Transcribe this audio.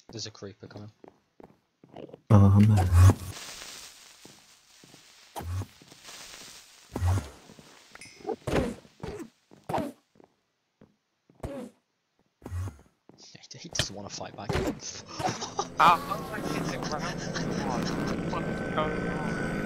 There's a creeper coming. Oh man. He doesn't want to fight back. How am I getting round? What's going on?